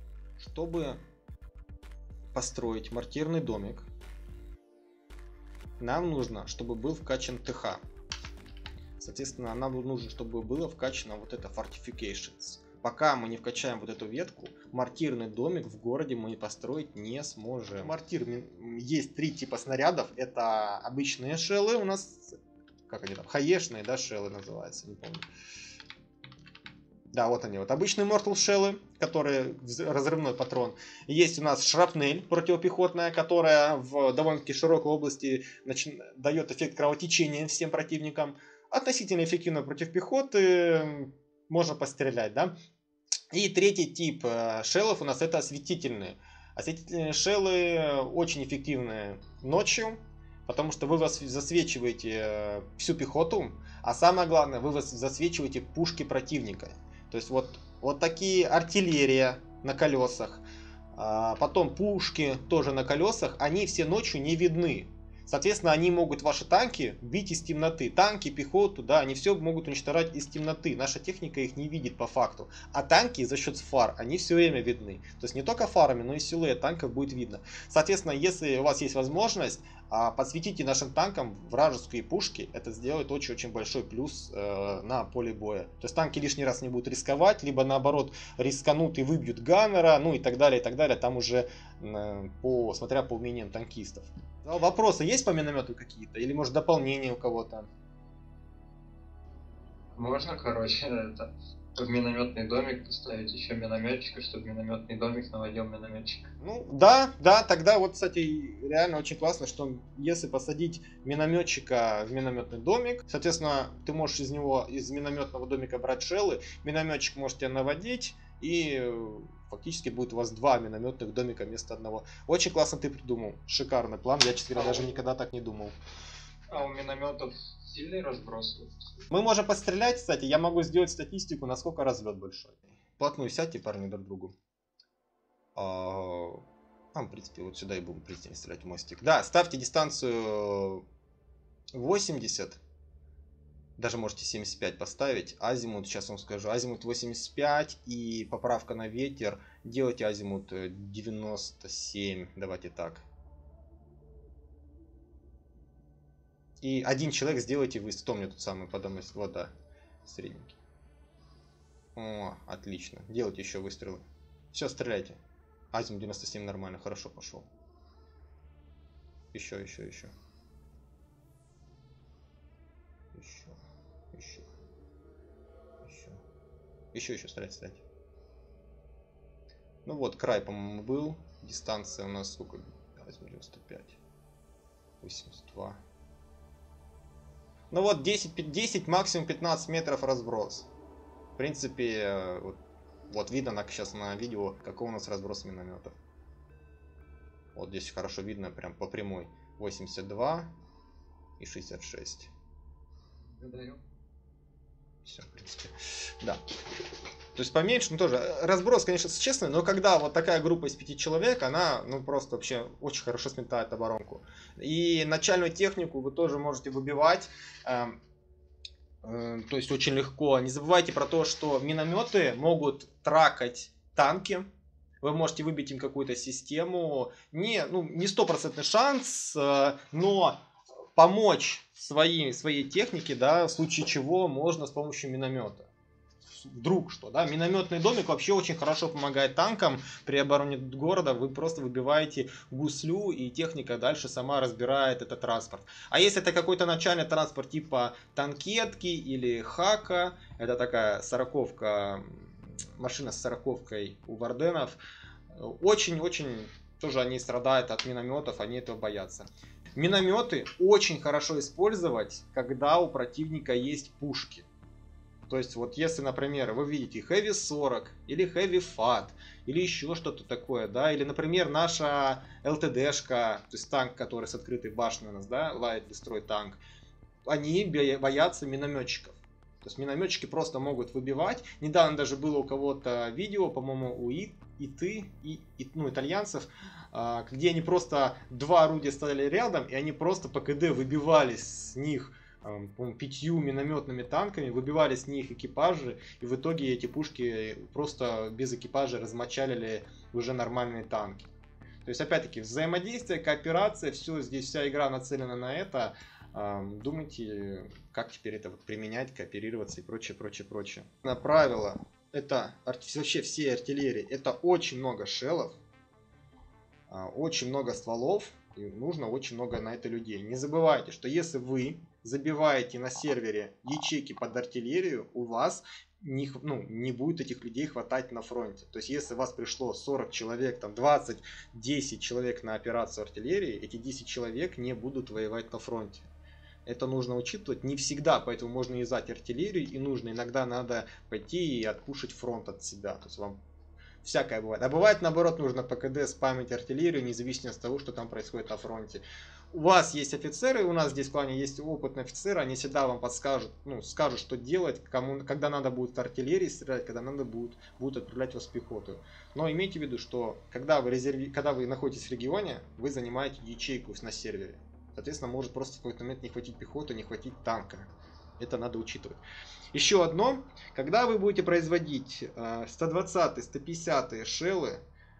Чтобы построить мортирный домик, нам нужно, чтобы был вкачан ТХ. Соответственно, нам нужно, чтобы было вкачано вот это Fortifications. Пока мы не вкачаем вот эту ветку, мортирный домик в городе мы построить не сможем. Мортир есть три типа снарядов. Это обычные шеллы у нас, как они там, хаешные, да, шеллы называются, не помню. Да, вот они, вот обычные Mortal Shell'ы, которые разрывной патрон. Есть у нас шрапнель противопехотная, которая в довольно-таки широкой области начи... дает эффект кровотечения всем противникам. Относительно эффективно против пехоты, можно пострелять, да. И третий тип шеллов у нас это осветительные. Осветительные шеллы очень эффективны ночью, потому что вы засвечиваете всю пехоту, а самое главное, вы засвечиваете пушки противника. То есть вот, вот такие артиллерия на колесах, потом пушки тоже на колесах, они все ночью не видны. Соответственно, они могут ваши танки бить из темноты. Танки, пехоту, да, они все могут уничтожать из темноты. Наша техника их не видит по факту. А танки за счет фар, они все время видны. То есть не только фарами, но и силуэт танков будет видно. Соответственно, если у вас есть возможность, подсветите нашим танкам вражеские пушки. Это сделает очень-очень большой плюс э, на поле боя. То есть танки лишний раз не будут рисковать, либо наоборот рисканут и выбьют ганнера, ну и так далее, и так далее. Там уже э, по, смотря по умениям танкистов. Вопросы есть по миномету какие-то? Или может дополнение у кого-то? Можно, короче, это в минометный домик поставить еще минометчика, чтобы минометный домик наводил минометчика. Ну да, да, тогда вот, кстати, реально очень классно, что если посадить минометчика в минометный домик, соответственно, ты можешь из него, из минометного домика брать шеллы, минометчик может тебя наводить, и фактически будет у вас два минометных домика вместо одного. Очень классно ты придумал, шикарный план, я, честно говоря, даже никогда так не думал. А у минометов сильный разброс? Мы можем пострелять, кстати, я могу сделать статистику, насколько разлет большой. Вплотную сядьте, парни, друг к другу. А, в принципе, вот сюда и будем пристально стрелять в мостик. Да, ставьте дистанцию восемьдесят. Даже можете семьдесят пять поставить. Азимут, сейчас вам скажу, азимут восемьдесят пять и поправка на ветер. Делайте азимут девяносто семь, давайте так. И один человек сделайте вы, кто мне тут самый подо вот, да, средненький. О, отлично. Делайте еще выстрелы. Все, стреляйте. Азимут девяносто семь нормально, хорошо пошел. Еще, еще, еще. Еще, еще, еще. Еще, еще, стрелять, стрелять. Ну вот, край, по-моему, был. Дистанция у нас сколько? девяносто пять. восемьдесят два. Ну вот десять, десять, максимум пятнадцать метров разброс. В принципе, вот, вот видно на, сейчас на видео, какой у нас разброс минометов. Вот здесь хорошо видно, прям по прямой. восемьдесят два и шестьдесят шесть. Благодарю. Все, в принципе, да. То есть поменьше, ну тоже, разброс, конечно, честный, но когда вот такая группа из пяти человек, она, ну просто вообще очень хорошо сметает оборонку. И начальную технику вы тоже можете выбивать, э, э, то есть очень легко. Не забывайте про то, что минометы могут тракать танки. Вы можете выбить им какую-то систему. Не, ну, не стопроцентный шанс, э, но помочь своей, своей технике, да, в случае чего можно с помощью миномета. Вдруг что, да, минометный домик вообще очень хорошо помогает танкам при обороне города. Вы просто выбиваете гуслю, и техника дальше сама разбирает этот транспорт. А если это какой-то начальный транспорт типа танкетки или хака, это такая сороковка, машина с сороковкой у варденов, очень-очень тоже они страдают от минометов, они этого боятся. Минометы очень хорошо использовать, когда у противника есть пушки. То есть вот если, например, вы видите Heavy сорок или Heavy фат или еще что-то такое, да, или, например, наша эл тэ дэ-шка, то есть танк, который с открытой башней у нас, да, Light Destroy танк, они боятся минометчиков. То есть минометчики просто могут выбивать. Недавно даже было у кого-то видео, по-моему, у И, и ты, и, и, ну, итальянцев, где они просто два орудия стояли рядом, и они просто по ка дэ выбивали с них пятью минометными танками, выбивали с них экипажи, и в итоге эти пушки просто без экипажа размочалили уже нормальные танки. То есть, опять-таки, взаимодействие, кооперация, все здесь, вся игра нацелена на это. Думайте, как теперь это вот применять, кооперироваться и прочее, прочее, прочее. На правило, это вообще все артиллерии, это очень много шеллов, очень много стволов, и нужно очень много на это людей. Не забывайте, что если вы забиваете на сервере ячейки под артиллерию, у вас не, ну, не будет этих людей хватать на фронте. То есть, если у вас пришло сорок человек, там двадцать, десять человек на операцию артиллерии, эти десять человек не будут воевать на фронте. Это нужно учитывать не всегда, поэтому можно юзать артиллерию, и нужно, иногда надо пойти и отпушить фронт от себя. То есть, вам всякое бывает. А бывает, наоборот, нужно по КД спамить артиллерию, независимо от того, что там происходит на фронте. У вас есть офицеры, у нас здесь в клане есть опытные офицеры, они всегда вам подскажут, ну, скажут, что делать, кому, когда надо будет артиллерии стрелять, когда надо будет, будут отправлять вас в пехоту. Но имейте в виду, что когда вы, резерви... когда вы находитесь в регионе, вы занимаете ячейку на сервере. Соответственно, может просто в какой-то момент не хватить пехоты, не хватить танка. Это надо учитывать. Еще одно, когда вы будете производить сто двадцатые, сто пятидесятые шеллы,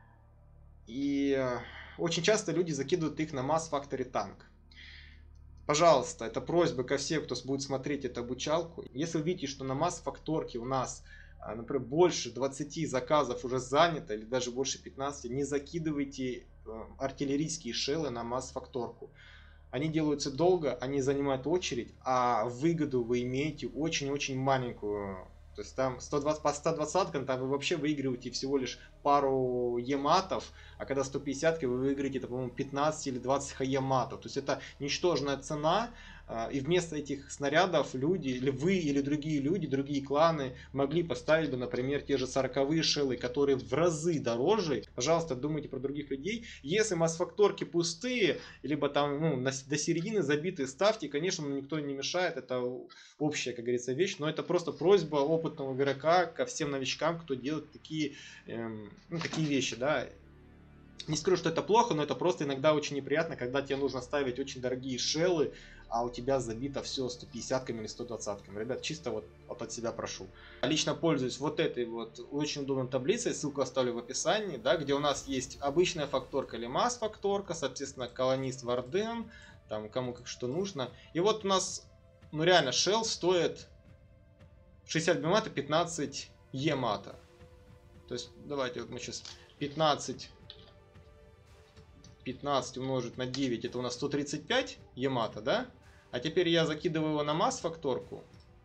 и очень часто люди закидывают их на Mass Factory танк. Пожалуйста, это просьба ко всем, кто будет смотреть эту обучалку. Если вы видите, что на Mass Factory у нас, например, больше двадцати заказов уже занято, или даже больше пятнадцати, не закидывайте артиллерийские шеллы на Mass Factory. Они делаются долго, они занимают очередь, а выгоду вы имеете очень-очень маленькую. То есть там сто двадцать, по ста двадцаткам там вы вообще выигрываете всего лишь пару ематов, а когда сто пятидесятки вы выиграете, это, по-моему, пятнадцать или двадцать хаематов. То есть это ничтожная цена, и вместо этих снарядов люди, или вы, или другие люди, другие кланы могли поставить бы, например, те же сороковые шеллы, которые в разы дороже. Пожалуйста, думайте про других людей. Если масс-факторки пустые, либо там ну, до середины забитые, ставьте. Конечно, никто не мешает, это общая, как говорится, вещь, но это просто просьба опытного игрока ко всем новичкам, кто делает такие, эм, ну, такие вещи, да. Не скажу, что это плохо, но это просто иногда очень неприятно, когда тебе нужно ставить очень дорогие шеллы, а у тебя забито все сто пятидесятками или сто двадцатками. Ребят, чисто вот, вот от себя прошу. Лично пользуюсь вот этой вот очень удобной таблицей, ссылку оставлю в описании, да, где у нас есть обычная факторка или масс-факторка, соответственно, колонист Варден, там кому как что нужно. И вот у нас, ну реально, шелл стоит шестьдесят бимата, пятнадцать емата. То есть, давайте вот мы сейчас пятнадцать... пятнадцать умножить на девять, это у нас сто тридцать пять емата, да? А теперь я закидываю его на масс-факторку.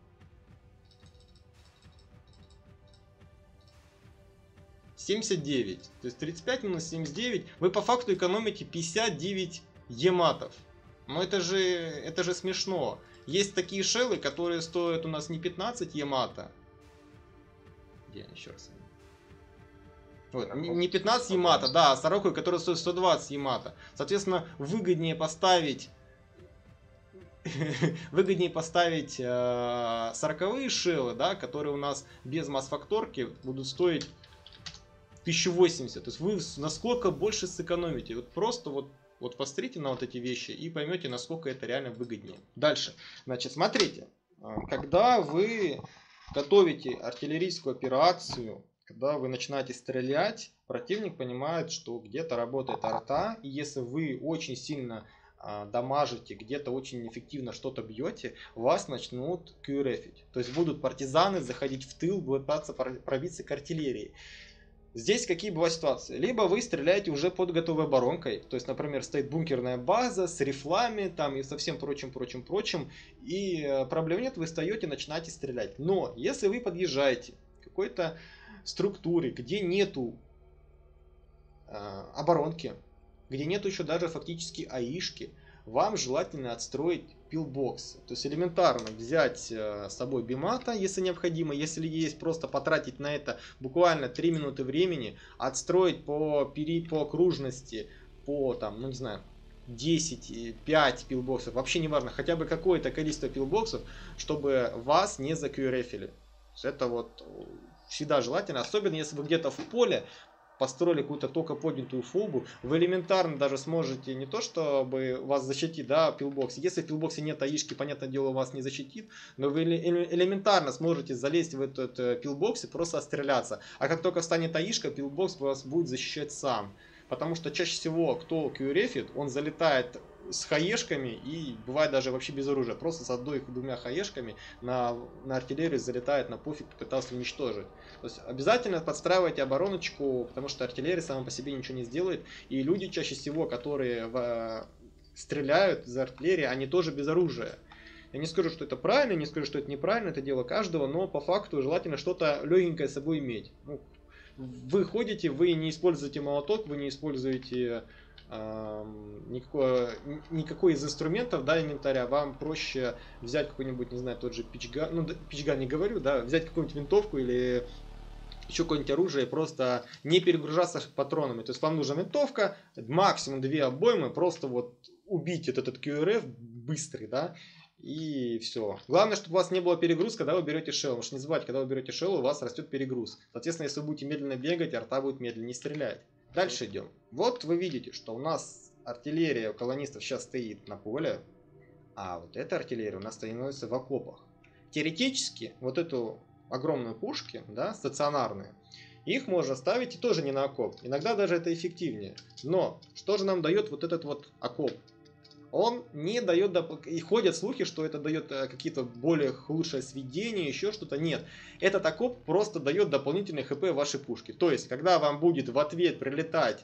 семьдесят девять. То есть тридцать пять минус семьдесят девять. Вы по факту экономите пятьдесят девять ематов. Но это же, это же смешно. Есть такие шеллы, которые стоят у нас не пятнадцать емата. Где еще раз? Вот, не пятнадцать емата, да, а сороку, которая стоит сто двадцать емата. Соответственно, выгоднее поставить выгоднее поставить э, сороковые шеллы, да, которые у нас без масс-факторки будут стоить тысячу восемьдесят. То есть вы насколько больше сэкономите. Вот просто вот, вот посмотрите на вот эти вещи и поймете, насколько это реально выгоднее. Дальше. Значит, смотрите. Когда вы готовите артиллерийскую операцию, когда вы начинаете стрелять, противник понимает, что где-то работает арта, и если вы очень сильно а, дамажите, где-то очень эффективно что-то бьете, вас начнут кьюрефить. То есть будут партизаны заходить в тыл, будут пытаться пробиться к артиллерии. Здесь какие бывают ситуации? Либо вы стреляете уже под готовой оборонкой, то есть, например, стоит бункерная база с рифлами там и со всем прочим, прочим, прочим, и проблем нет, вы встаете, начинаете стрелять. Но если вы подъезжаете к какой-то структуре, где нету э, оборонки, где нету еще даже фактически аишки, вам желательно отстроить пилбокс. То есть элементарно взять э, с собой бимата, если необходимо, если есть, просто потратить на это буквально три минуты времени, отстроить по, пери, по окружности, по там, ну не знаю, десять, пять пилбоксов, вообще не важно, хотя бы какое-то количество пилбоксов, чтобы вас не закьюрефили. Это вот всегда желательно, особенно если вы где-то в поле построили какую-то только поднятую фобу, вы элементарно даже сможете не то, чтобы вас защитить, да, пилбокс. Если в пилбоксе нет аишки, понятное дело, вас не защитит, но вы элементарно сможете залезть в этот пилбокс и просто отстреляться. А как только встанет аишка, пилбокс вас будет защищать сам. потому что чаще всего, кто кьюрефит, он залетает с хаешками и бывает даже вообще без оружия. Просто с одной-двумя хаешками на, на артиллерию залетает на пофиг, пытался уничтожить. То есть обязательно подстраивайте обороночку, потому что артиллерия сама по себе ничего не сделает. И люди чаще всего, которые в, стреляют из артиллерии, они тоже без оружия. Я не скажу, что это правильно, не скажу, что это неправильно, это дело каждого, но по факту желательно что-то легенькое с собой иметь. Ну, вы ходите, вы не используете молоток, вы не используете э, никакой, никакой из инструментов, да, инвентаря, вам проще взять какой-нибудь, не знаю, тот же пичган, ну, пичган не говорю, да, взять какую-нибудь винтовку или еще какое-нибудь оружие и просто не перегружаться патронами. То есть вам нужна винтовка, максимум две обоймы, просто вот убить этот, этот кьюреф быстрый, да, и все. Главное, чтобы у вас не было перегрузки, когда вы берете шелл. Потому что не забывайте, когда вы берете шелл, у вас растет перегруз. Соответственно, если вы будете медленно бегать, арта будет медленнее стрелять. Дальше идем. Вот вы видите, что у нас артиллерия у колонистов сейчас стоит на поле, а вот эта артиллерия у нас становится в окопах. Теоретически, вот эту огромные пушки, да, стационарные, их можно ставить и тоже не на окоп. Иногда даже это эффективнее. Но что же нам дает вот этот вот окоп? Он не дает, и ходят слухи, что это дает какие-то более лучшее сведение, еще что-то. Нет, этот окоп просто дает дополнительный хп вашей пушке. То есть, когда вам будет в ответ прилетать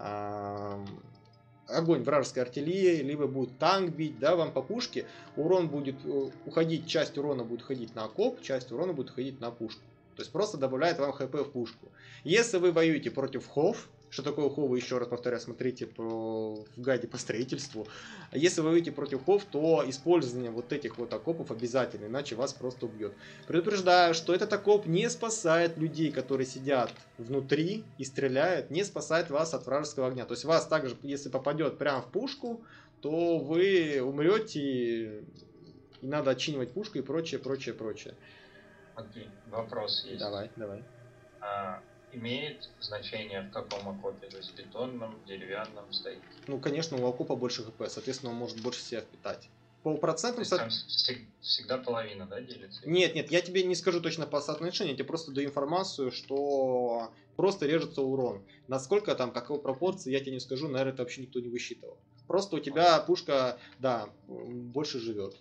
э, огонь вражеской артиллерии, либо будет танк бить, да, вам по пушке, урон будет уходить, часть урона будет уходить на окоп, часть урона будет уходить на пушку. То есть, просто добавляет вам хп в пушку. Если вы воюете против хов, что такое ховы, еще раз повторяю, смотрите по, в гайде по строительству. Если вы выйдете против хов, то использование вот этих вот окопов обязательно, иначе вас просто убьет. Предупреждаю, что этот окоп не спасает людей, которые сидят внутри и стреляют, не спасает вас от вражеского огня. То есть вас также, если попадет прямо в пушку, то вы умрете, и надо отчинивать пушку и прочее, прочее, прочее. Окей, вопрос есть. Давай, давай. А... Имеет значение, в каком окопе, то есть бетонном, деревянном стоит? Ну, конечно, у окопа больше хп, соответственно, он может больше себя впитать. По процентам... То есть там всегда половина, да, делится? Нет, нет, я тебе не скажу точно по соотношению, я тебе просто даю информацию, что просто режется урон. Насколько там, какой пропорции, я тебе не скажу, наверное, это вообще никто не высчитывал. Просто у тебя пушка, да, больше живет.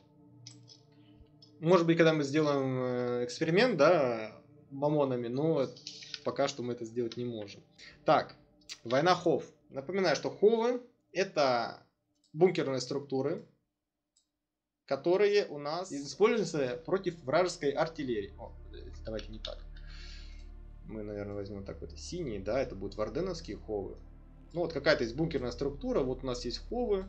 Может быть, когда мы сделаем эксперимент, да, мамонами, но... Пока что мы это сделать не можем. Так, война хов. Напоминаю, что ховы это бункерные структуры, которые у нас используются против вражеской артиллерии. О, давайте не так. Мы, наверное, возьмем так вот синие, да, это будут варденовские ховы. Ну вот какая-то есть бункерная структура, вот у нас есть ховы.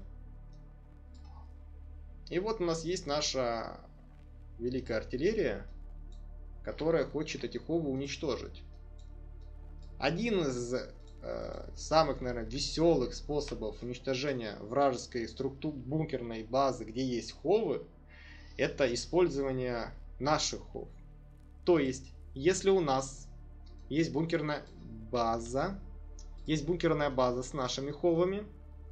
И вот у нас есть наша великая артиллерия, которая хочет эти ховы уничтожить. Один из э, самых, наверное, веселых способов уничтожения вражеской структуры бункерной базы, где есть ховы, это использование наших хов. То есть, если у нас есть бункерная база, есть бункерная база с нашими ховами,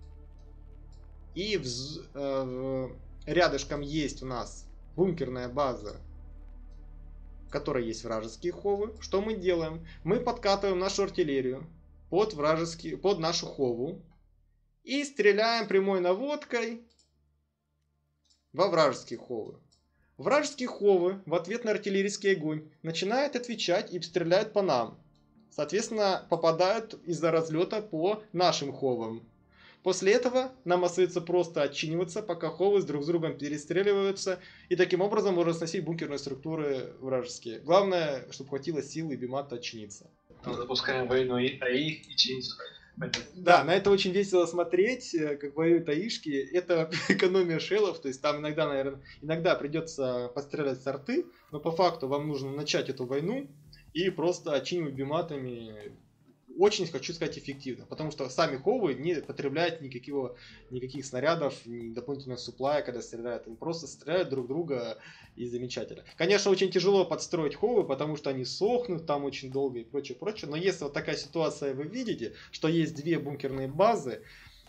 и в, э, рядышком есть у нас бункерная база, в которой есть вражеские ховы, что мы делаем? Мы подкатываем нашу артиллерию под, вражеские, под нашу хову и стреляем прямой наводкой во вражеские ховы. Вражеские ховы в ответ на артиллерийский огонь начинают отвечать и стреляют по нам. Соответственно, попадают из-за разлета по нашим ховам. После этого нам остается просто отчиниваться, пока ховы с друг с другом перестреливаются, и таким образом можно сносить бункерные структуры вражеские. Главное, чтобы хватило силы и бимата отчиниться. Запускаем войну и АИ и чиниться. Да, на это очень весело смотреть, как воюют аишки. Это экономия шеллов, то есть там иногда, наверное, иногда придется пострелять с арты, но по факту вам нужно начать эту войну и просто отчинивать биматами. Очень, хочу сказать, эффективно, потому что сами ховы не потребляют никакого, никаких снарядов, ни дополнительного суплая, когда стреляют. Они просто стреляют друг друга и замечательно. Конечно, очень тяжело подстроить ховы, потому что они сохнут там очень долго и прочее, прочее. Но если вот такая ситуация вы видите, что есть две бункерные базы,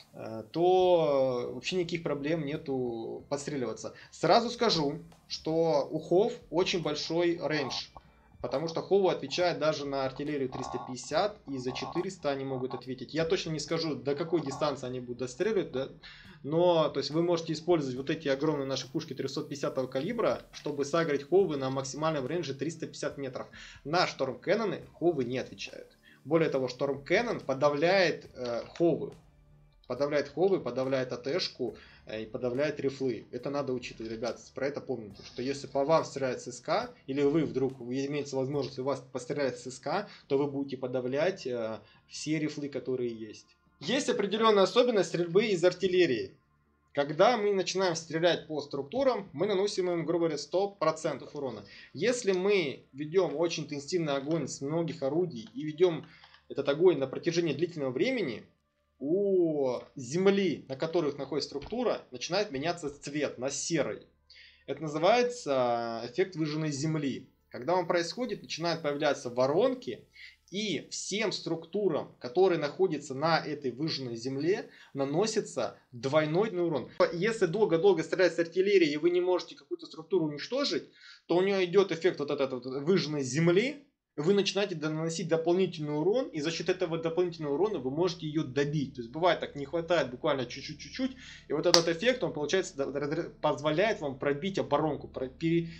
то вообще никаких проблем нету подстреливаться. Сразу скажу, что у хов очень большой рейндж. Потому что Ховы отвечают даже на артиллерию триста пятьдесят, и за четыреста они могут ответить. Я точно не скажу, до какой дистанции они будут достреливать, да? Но то есть вы можете использовать вот эти огромные наши пушки триста пятидесятого калибра, чтобы сагрить Ховы на максимальном рейнже триста пятьдесят метров. На Шторм Кэнноны Ховы не отвечают. Более того, Шторм Кэннон подавляет э, Ховы. Подавляет Ховы, подавляет АТшку и подавляет рифлы. Это надо учитывать, ребят. Про это помните, что если по вам стреляет ССК, или вы вдруг, вы имеете возможность, у вас постреляет ССК, то вы будете подавлять э, все рифлы, которые есть. Есть определенная особенность стрельбы из артиллерии. Когда мы начинаем стрелять по структурам, мы наносим им, грубо говоря, сто процентов урона. Если мы ведем очень интенсивный огонь с многих орудий и ведем этот огонь на протяжении длительного времени, у земли, на которых находится структура, начинает меняться цвет на серый. Это называется эффект выжженной земли. Когда он происходит, начинают появляться воронки, и всем структурам, которые находятся на этой выжженной земле, наносится двойной урон. Если долго-долго стрелять с артиллерии, и вы не можете какую-то структуру уничтожить, то у нее идет эффект вот этой вот выжженной земли, вы начинаете наносить дополнительный урон, и за счет этого дополнительного урона вы можете ее добить. То есть бывает так, не хватает буквально чуть-чуть-чуть, и вот этот эффект, он получается, позволяет вам пробить оборонку, пробить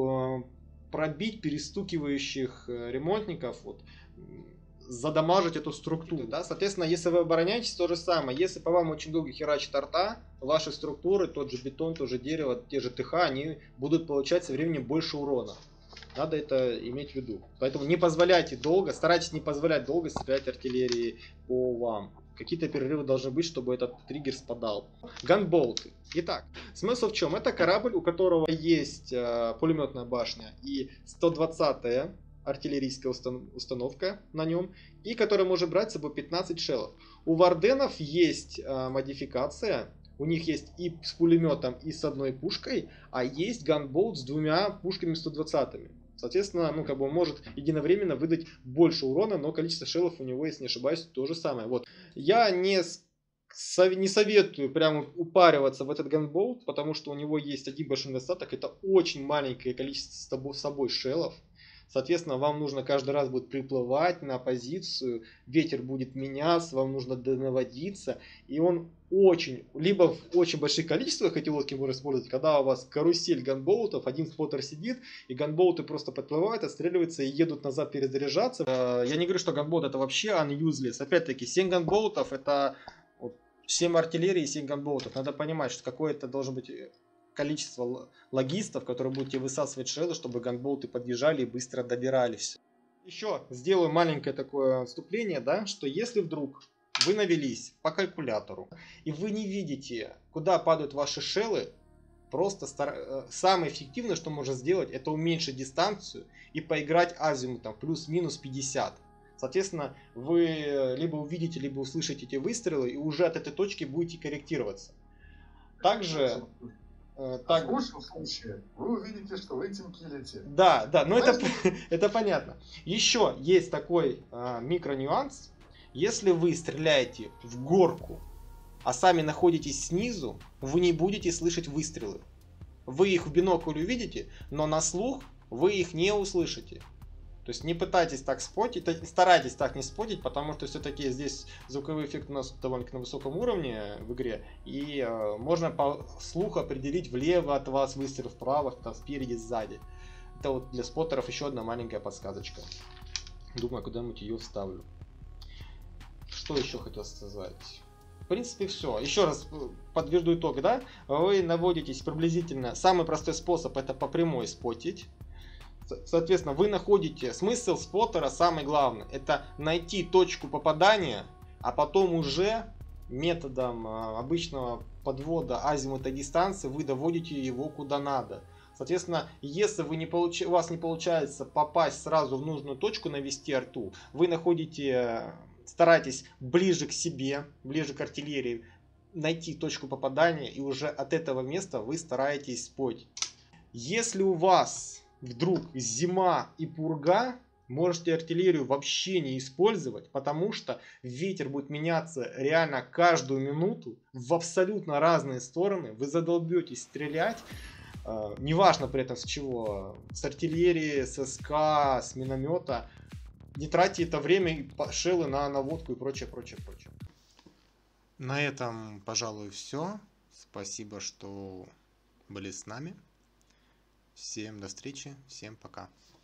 перестукивающих ремонтников, вот, задамажить эту структуру. Да? Соответственно, если вы обороняетесь, то же самое. Если по вам очень долго херачит арта, ваши структуры, тот же бетон, то же дерево, те же ТХ, они будут получать со временем больше урона. Надо это иметь в виду. Поэтому не позволяйте долго, старайтесь не позволять долго стрелять артиллерии по вам. Какие-то перерывы должны быть, чтобы этот триггер спадал. Ганболты. Итак, смысл в чем? Это корабль, у которого есть э, пулеметная башня и сто двадцатая артиллерийская установ установка на нем, и который может брать с собой пятнадцать шеллов. У Варденов есть э, модификация. У них есть и с пулеметом, и с одной пушкой, а есть ганболт с двумя пушками сто двадцатыми. Соответственно, ну, как бы он может единовременно выдать больше урона, но количество шеллов у него, если не ошибаюсь, то же самое. Вот. Я не, не советую прямо упариваться в этот ганболт, потому что у него есть один большой недостаток. Это очень маленькое количество с собой шеллов. Соответственно, вам нужно каждый раз будет приплывать на позицию, ветер будет меняться, вам нужно наводиться, и он очень, либо в очень больших количествах эти лодки можно использовать, когда у вас карусель ганболтов, один споттер сидит, и ганболты просто подплывают, отстреливаются и едут назад перезаряжаться. Я не говорю, что ганболт это вообще unuseless, опять-таки семь ганболтов это семь артиллерии и семь ганболтов, надо понимать, что какое-то должен быть количество логистов, которые будете высасывать шеллы, чтобы ганболты подъезжали и быстро добирались. Еще сделаю маленькое такое отступление, да, что если вдруг вы навелись по калькулятору и вы не видите, куда падают ваши шеллы, просто стар... самое эффективное, что можно сделать, это уменьшить дистанцию и поиграть азимутом плюс-минус пятьдесят. Соответственно, вы либо увидите, либо услышите эти выстрелы и уже от этой точки будете корректироваться. Также... Так, в лучшем случае вы увидите, что вы этим киллите. Да, да, но это, это понятно. Еще есть такой а, микро-нюанс. Если вы стреляете в горку, а сами находитесь снизу, вы не будете слышать выстрелы. Вы их в бинокль увидите, но на слух вы их не услышите. То есть не пытайтесь так спотить, старайтесь так не спотить, потому что все-таки здесь звуковой эффект у нас довольно-таки на высоком уровне в игре. И э, можно по слуху определить влево от вас выстрел, вправо, там, спереди, сзади. Это вот для споттеров еще одна маленькая подсказочка. Думаю, куда-нибудь ее вставлю. Что еще хотел сказать? В принципе, все. Еще раз подведу итог, да? Вы наводитесь приблизительно. Самый простой способ это по прямой спотить. Соответственно, вы находите смысл споттера, самый главный, это найти точку попадания, а потом уже методом обычного подвода азимута дистанции вы доводите его куда надо. Соответственно, если вы не получ... у вас не получается попасть сразу в нужную точку, навести арту, вы находите, старайтесь ближе к себе, ближе к артиллерии, найти точку попадания, и уже от этого места вы стараетесь спотить. Если у вас вдруг зима и пурга, можете артиллерию вообще не использовать, потому что ветер будет меняться реально каждую минуту в абсолютно разные стороны. Вы задолбетесь стрелять, Э, неважно при этом с чего. С артиллерии, с СК, с миномета. Не тратьте это время и шеллы на наводку и прочее, прочее, прочее. На этом, пожалуй, все. Спасибо, что были с нами. Всем до встречи, всем пока.